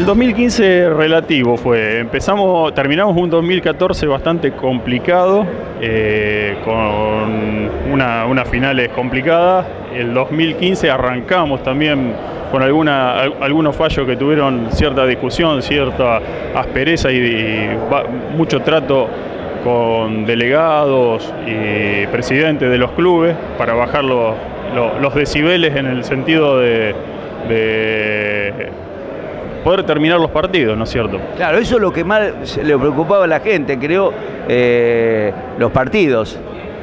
El 2015 relativo fue, terminamos un 2014 bastante complicado, con unas finales complicadas. El 2015 arrancamos también con algunos fallos que tuvieron cierta discusión, cierta aspereza y mucho trato con delegados y presidentes de los clubes para bajar los decibeles en el sentido de poder terminar los partidos, ¿no es cierto? Claro, eso es lo que más le preocupaba a la gente, creo, los partidos.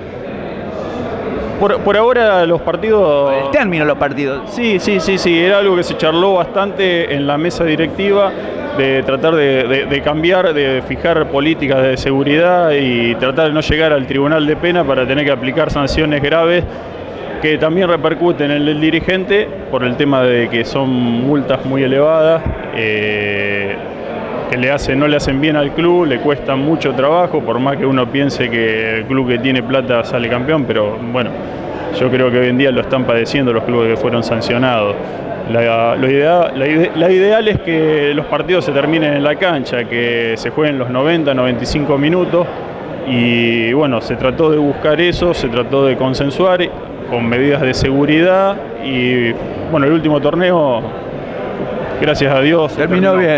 Por ahora los partidos... El término de los partidos. Sí, era algo que se charló bastante en la mesa directiva, de tratar de cambiar, de fijar políticas de seguridad y tratar de no llegar al tribunal de pena para tener que aplicar sanciones graves que también repercuten en el dirigente por el tema de que son multas muy elevadas, que no le hacen bien al club, le cuestan mucho trabajo, por más que uno piense que el club que tiene plata sale campeón, pero bueno, yo creo que hoy en día lo están padeciendo los clubes que fueron sancionados. Lo ideal es que los partidos se terminen en la cancha, que se jueguen los 90, 95 minutos, y bueno, se trató de buscar eso, se trató de consensuar con medidas de seguridad y bueno, el último torneo, gracias a Dios, se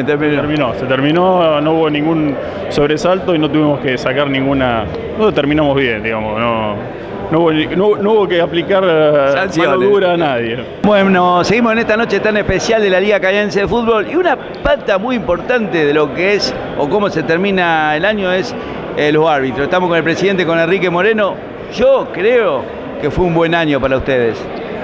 terminó, no hubo ningún sobresalto y no tuvimos que sacar no terminamos bien, digamos, no hubo que aplicar mano dura a nadie. Bueno, seguimos en esta noche tan especial de la Liga Cañadense de Fútbol y una pata muy importante de lo que es o cómo se termina el año es los árbitros. Estamos con el presidente, con Enrique Moreno. Yo creo que fue un buen año para ustedes.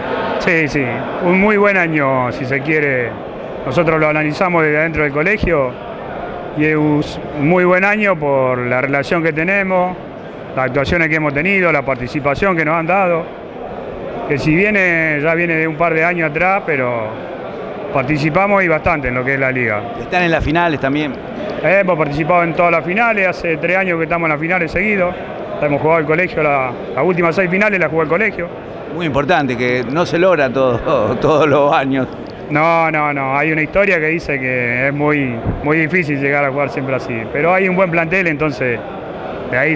Sí, un muy buen año, si se quiere. Nosotros lo analizamos desde adentro del colegio y es un muy buen año por la relación que tenemos, las actuaciones que hemos tenido, la participación que nos han dado, que si ya viene de un par de años atrás, pero participamos y bastante en lo que es la liga. ¿Están en las finales también? Hemos participado en todas las finales, hace 3 años que estamos en las finales seguidos. Hemos jugado el colegio, las últimas 6 finales las jugó el colegio. Muy importante, que no se logra todos los años. No, hay una historia que dice que es muy difícil llegar a jugar siempre así. Pero hay un buen plantel, entonces de ahí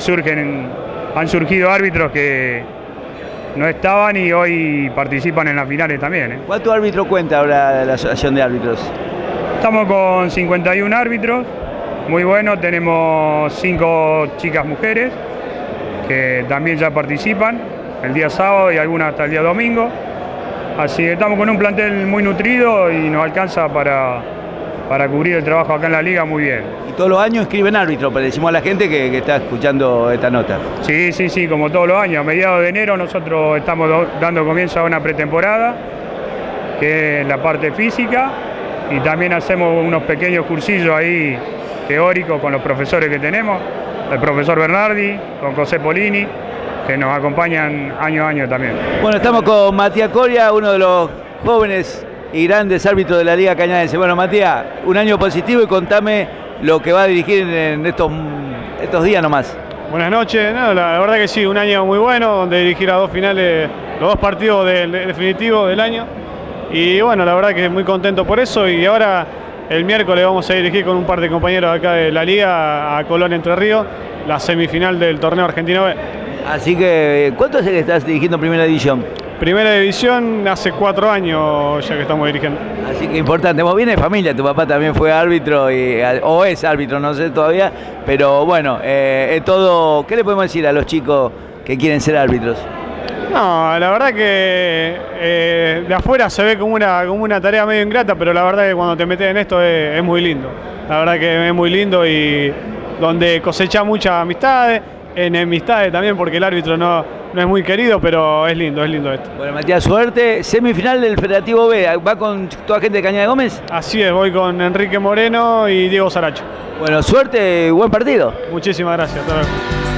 han surgido árbitros que no estaban y hoy participan en las finales también. ¿Cuántos árbitros cuenta ahora la asociación de árbitros? Estamos con 51 árbitros, muy bueno, tenemos 5 chicas mujeres que también ya participan el día sábado y algunas hasta el día domingo. Así que estamos con un plantel muy nutrido y nos alcanza para cubrir el trabajo acá en la liga muy bien. ¿Y todos los años inscriben árbitros? Le decimos a la gente que está escuchando esta nota. Sí, como todos los años. A mediados de enero nosotros estamos dando comienzo a una pretemporada, que es la parte física, y también hacemos unos pequeños cursillos ahí teóricos con los profesores que tenemos, el profesor Bernardi, con José Polini, que nos acompañan año a año también. Bueno, estamos con Matías Coria, uno de los jóvenes y grandes árbitros de la Liga Cañadense. Bueno, Matías, un año positivo y contame lo que va a dirigir en estos días nomás. Buenas noches, la verdad que sí, un año muy bueno, donde dirigir a 2 finales, los 2 partidos definitivos del año. Y bueno, la verdad que muy contento por eso, y ahora el miércoles vamos a dirigir con un par de compañeros acá de la Liga a Colón Entre Ríos, la semifinal del torneo Argentino B. Así que, ¿cuánto hace que estás dirigiendo Primera División? Primera División hace 4 años ya que estamos dirigiendo. Así que importante, vos vienes de familia, tu papá también fue árbitro, o es árbitro, no sé todavía, pero bueno, es todo. ¿Qué le podemos decir a los chicos que quieren ser árbitros? No, la verdad que de afuera se ve como una tarea medio ingrata, pero la verdad que cuando te metes en esto es muy lindo. La verdad que es muy lindo y donde cosecha muchas amistades, enemistades también, porque el árbitro no es muy querido, pero es lindo esto. Bueno, Matías, suerte. Semifinal del Federativo B, ¿va con toda gente de Cañada de Gómez? Así es, voy con Enrique Moreno y Diego Saracho. Bueno, suerte, buen partido. Muchísimas gracias. Hasta luego.